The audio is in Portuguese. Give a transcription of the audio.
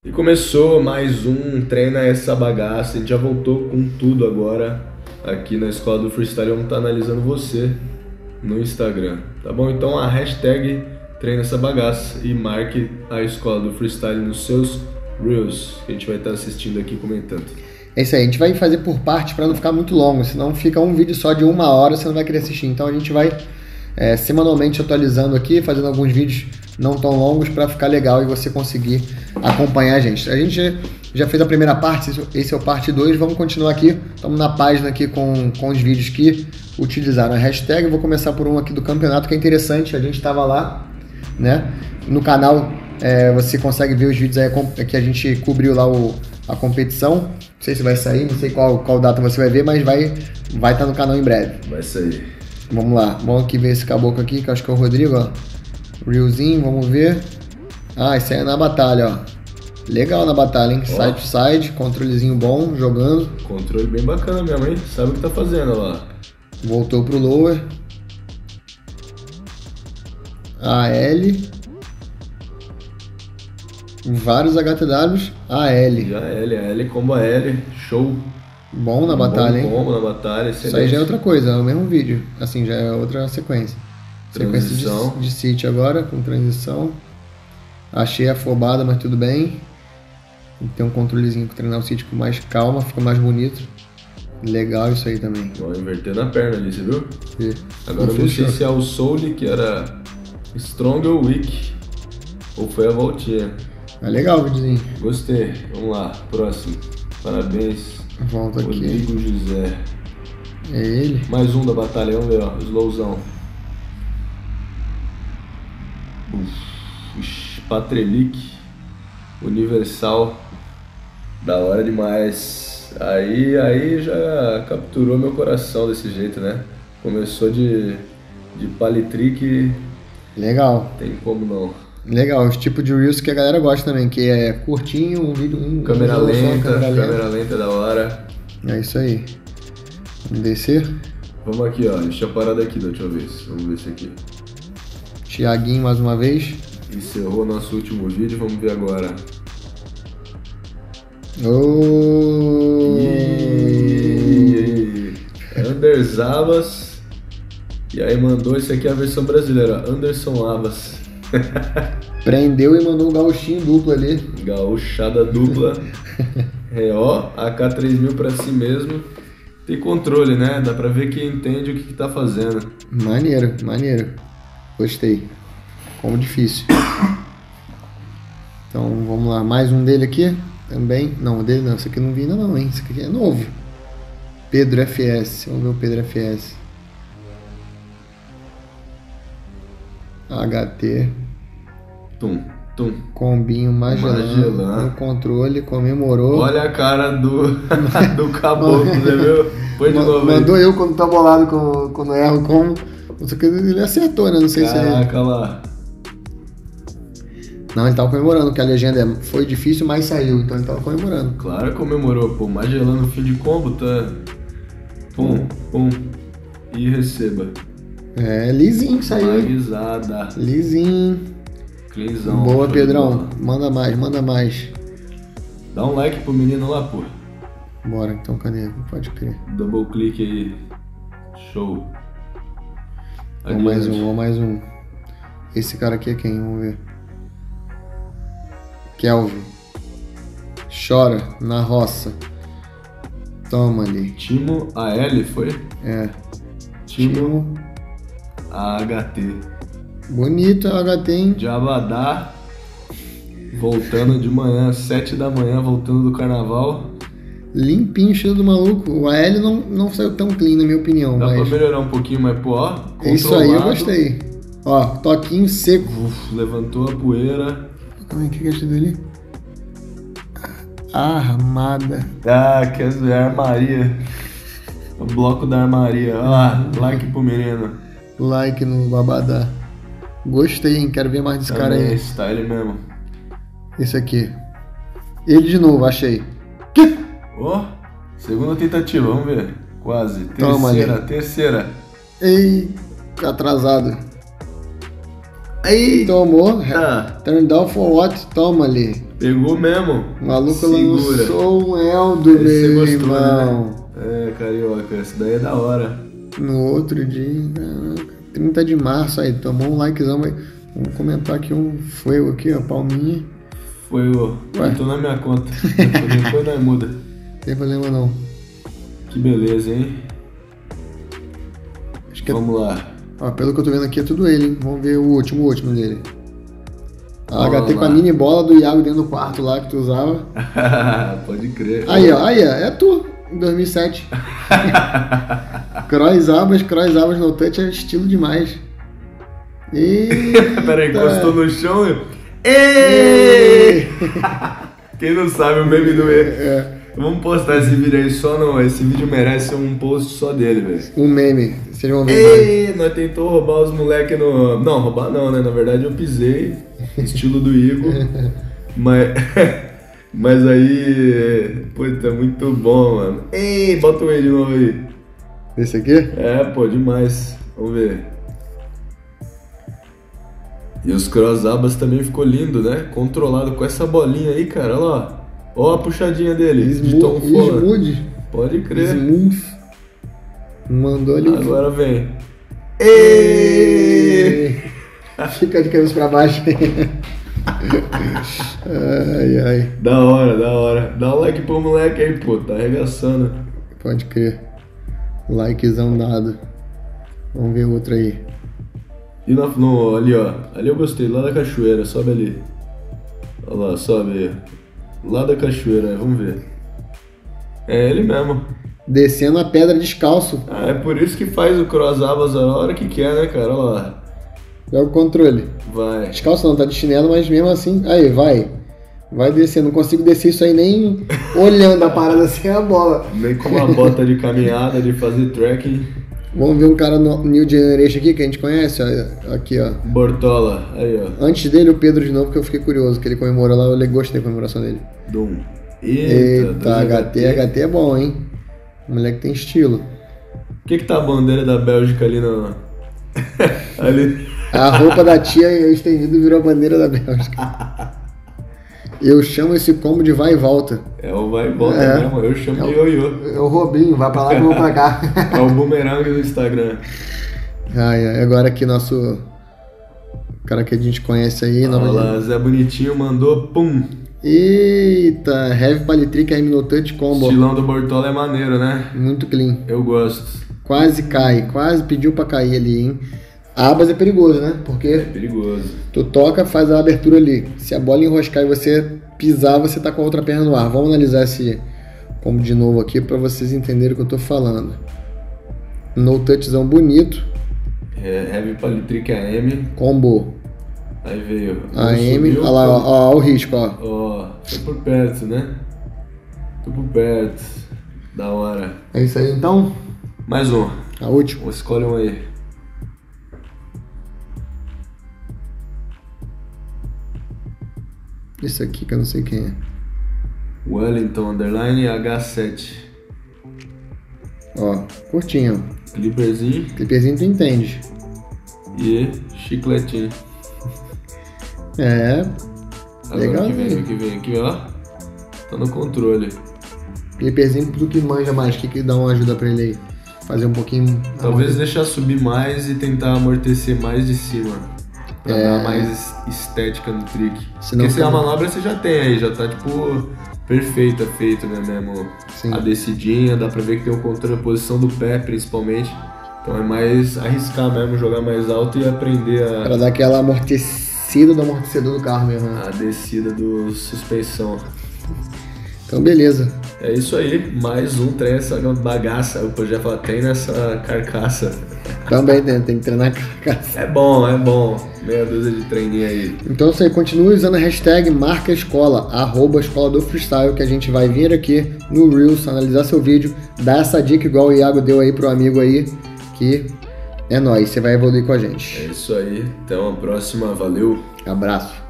E começou mais um Treina Essa Bagaça. A gente já voltou com tudo agora aqui na Escola do Freestyle. Vamos estar analisando você no Instagram, tá bom? Então a hashtag Treina Essa Bagaça e marque a Escola do Freestyle nos seus Reels, que a gente vai estar assistindo aqui comentando. É isso aí, a gente vai fazer por parte para não ficar muito longo, senão fica um vídeo só de 1 hora, você não vai querer assistir. Então a gente vai semanalmente atualizando aqui, fazendo alguns vídeos não tão longos para ficar legal e você conseguir acompanhar a gente. A gente já fez a primeira parte, esse é o parte 2, vamos continuar aqui. Estamos na página aqui com os vídeos que utilizaram a hashtag. Eu vou começar por um aqui do campeonato que é interessante, a gente estava lá, né? No canal você consegue ver os vídeos aí que a gente cobriu lá a competição. Não sei se vai sair, não sei qual data você vai ver, mas vai estar no canal em breve. Vai sair. Vamos lá, vamos aqui ver esse caboclo aqui, que eu acho que é o Rodrigo, ó. Reelzinho, vamos ver. Ah, esse aí é na batalha, ó. Legal na batalha, hein? Side to side, controlezinho bom, jogando. Controle bem bacana mesmo, hein? Sabe o que tá fazendo, ó lá. Voltou pro lower. AL. Vários HTWs. AL. E AL, combo AL, show. Bom na batalha, hein? Bom na batalha, excelente. Isso aí já é outra coisa, é o mesmo vídeo. Assim, já é outra sequência. Transição. Sequência de City agora, com transição. Achei afobada, mas tudo bem. Tem um controlezinho para treinar o City com mais calma, fica mais bonito. Legal isso aí também. Ó, invertendo a perna ali, você viu? E agora eu não sei se é o Soul que era Strong ou Weak. Ou foi a voltinha. É legal o videozinho. Gostei. Vamos lá, próximo. Parabéns. Volta aqui. Rodrigo José. É ele. Mais um da batalha, vamos ver, ó. Slowzão. Patrelic. Universal. Da hora demais. Aí já capturou meu coração desse jeito, né? Começou de palitrick. Legal. Tem como não. Legal, os tipos de Reels que a galera gosta também, que é curtinho, um vídeo... Câmera lenta da hora. É isso aí. Vamos descer. Vamos aqui, ó. Deixa eu parar daqui da última vez. Vamos ver esse aqui. Thiaguinho mais uma vez. Encerrou nosso último vídeo, vamos ver agora. Anders Abas. E aí mandou esse aqui a versão brasileira, Anderson Abas. Prendeu e mandou um gauchinho duplo ali. Gauchada dupla. ó, AK3000 pra si mesmo. Tem controle, né? Dá pra ver que entende o que tá fazendo. Maneiro, maneiro. Gostei. Como difícil. Então vamos lá, mais um dele aqui também. Não, dele não, esse aqui eu não vi ainda não, hein? Esse aqui é novo. Pedro FS, vamos ver o Pedro FS. HT. Tum. Combinho Magellan no controle, comemorou. Olha a cara do caboclo, você viu? Põe de novo aí. Mandou eu quando tá bolado, quando erro como. Só que ele acertou, né? Não sei se ele... Caraca, lá. Não, ele tava comemorando, que a legenda foi difícil, mas saiu, então ele tava comemorando. Claro, comemorou, pô. Magellan no fim de combo, tá? Pum. E receba. É, lisinho saiu. Avisada. Lisinho. Cleanzão. Boa, Pedrão. Manda mais. Dá um like pro menino lá, pô. Bora, então, cadê? Pode crer. Double clique aí. Show. Vamos mais um. Esse cara aqui é quem? Vamos ver. Kelvin. Chora na roça. Toma ali. Timo AL foi? É. Timo AHT. Bonito a HT, hein? De Abadá. Voltando de manhã, 7 da manhã, voltando do carnaval. Limpinho, cheio do maluco. O AL não saiu tão clean, na minha opinião. Dá mas... pra melhorar um pouquinho, mas pô, ó. Isso aí eu gostei. Ó, toquinho seco. Levantou a poeira. Como é que é isso dele? Armada. Ah, quer dizer, armaria. O bloco da armaria. Olha lá, like pro menino. Like no Babadá. Gostei, hein? Quero ver mais desse cara aí. Style mesmo. Esse aqui. Ele de novo, achei. Ó, segunda tentativa, vamos ver. Quase. Toma ali. Terceira. Ei, atrasado. Aí, tomou. Tá. Turn down for what? Toma ali. Pegou mesmo. O maluco Segura. lançou um Eldo, Esse meu você gostou, irmão. né? É, carioca, esse daí é da hora. No outro dia, caraca, 30 de março, aí, tomou um likezão. Vamos comentar aqui foi aqui, ó, palminha. Foi o... Ué. Tô na minha conta. Depois nós muda. Não tem problema não. Que beleza, hein? Acho que Vamos lá. ó, pelo que eu tô vendo aqui é tudo ele, hein? Vamos ver o último dele. A Vamos HT com a lá. mini bola do Iago dentro do quarto lá que tu usava. Pode crer. Aí, ó, é tu, em 2007. Cross abas no touch é estilo demais. Eita. Peraí, encostou no chão e... Ei! Quem não sabe o meme do E. Vamos postar esse vídeo aí só no... Esse vídeo merece um post só dele, velho. Um meme, vocês vão ver. Ei, nós tentou roubar os moleques no... Não, roubar não, né? Na verdade eu pisei, estilo do Igor. Mas aí... Puta, muito bom, mano. Ei, bota o E de novo aí. Esse aqui? É, pô, demais. Vamos ver. E os cross-abas também ficou lindo, né? Controlado com essa bolinha aí, cara. Olha lá. Ó a puxadinha dele. De Tom Holland. Smooth. Pode crer. Smooth. Mandou ali. Agora vem. Ei! Fica de cabeça pra baixo. Ai, ai. Da hora. Dá um like pro moleque aí, pô. Tá arregaçando. Pode crer. Likezão dado. Vamos ver outro aí. E ali, ó. Ali eu gostei. Lá da cachoeira. Sobe ali. Olha lá, sobe aí. Lá da cachoeira, vamos ver. É ele mesmo. Descendo a pedra descalço. Ah, é por isso que faz o cross-abas a hora que quer, né, cara? Olha lá. É o controle. Vai. Descalço não, tá de chinelo, mas mesmo assim. Aí, vai. Vai descer. Não consigo descer isso aí nem olhando a parada sem a bola. Nem com uma bota de caminhada, de fazer trekking. Vamos ver um cara no New Generation aqui que a gente conhece, ó. Aqui, ó. Bortola, aí, ó. Antes dele, o Pedro de novo, que eu fiquei curioso, que ele comemorou lá, eu gostei da comemoração dele. Dum. Eita, HT é bom, hein? O moleque tem estilo. Por que tá a bandeira da Bélgica ali no... ali? A roupa da tia estendida virou a bandeira da Bélgica. Eu chamo esse combo de vai e volta. É o vai e volta mesmo, eu chamo de ioiô. É o Robinho, vai pra lá que eu vou pra cá. É o bumerangue do Instagram. Ai, agora aqui nosso cara que a gente conhece aí. Olha lá, Zé Bonitinho mandou, pum. Eita, Heavy Palitrick RM no Touch Combo. O estilão do Bortola é maneiro, né? Muito clean. Eu gosto. Quase cai, quase pediu pra cair ali, hein? Abas é perigoso, né? Porque É perigoso. tu toca, faz a abertura ali. Se a bola enroscar e você pisar, você tá com a outra perna no ar. Vamos analisar esse combo de novo aqui pra vocês entenderem o que eu tô falando. No touchzão bonito. É, Heavy Palitrick AM. Combo. Aí veio. AM. Olha lá, ó, o risco, ó. Ó, foi por perto, né? Tô por perto. Da hora. É isso aí então? Mais um. A última. Escolhe um aí. Esse aqui que eu não sei quem é. Wellington Underline H7. Ó, curtinho. Clipperzinho Clipperzinho tu entende. e chicletinho. É. Agora Legal, que vem aqui, ó. Tá no controle. Clipperzinho tu que manja mais. O que dá uma ajuda pra ele aí? Fazer um pouquinho. Talvez deixar subir mais e tentar amortecer mais de cima. Pra dar mais estética no trick. Senão Porque se a fica- manobra você já tem aí, já tá tipo perfeita, feito, né, mesmo? Sim. A descidinha, dá pra ver que tem o controle, a posição do pé principalmente. Então é mais arriscar mesmo, jogar mais alto e aprender Pra dar aquela amortecida do amortecedor do carro mesmo, né? a descida do suspensão. Então, beleza. É isso aí, mais um treino nessa bagaça. Eu já falar, treino nessa carcaça. Também tem que treinar carcaça. É bom. Meia dúzia de treininho aí. Então, você continue usando a hashtag marca escola, @escola do freestyle, que a gente vai vir aqui no Reels, analisar seu vídeo, dar essa dica igual o Iago deu aí pro amigo aí, que é nóis, você vai evoluir com a gente. É isso aí, até uma próxima, valeu! Abraço.